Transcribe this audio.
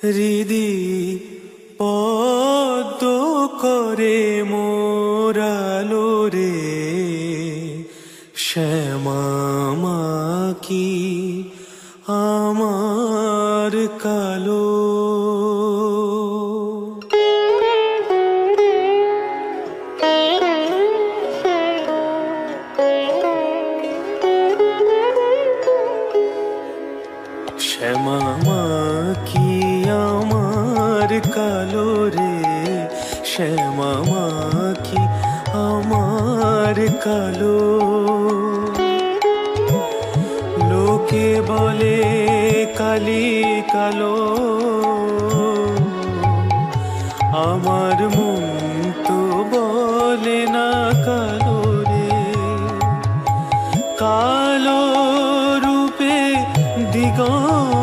হৃদি পদ্ম করে মোরালো রে শ্যামা কি আমার কালো। শ্যামা কি আমার কালো রে শ্যামা কি আমার কালো। লোকে বলে কালি কালো, আমার মন তো বলে না কালো রে। কালো রূপে দিগন্ত